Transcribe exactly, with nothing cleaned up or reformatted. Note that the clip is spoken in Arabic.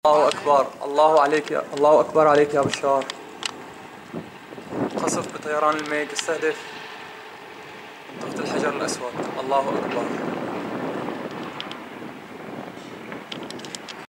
الله أكبر. الله عليك يا الله أكبر عليك يا بشار. قصف بطيران الميج استهدف منطقة الحجر الأسود. الله أكبر.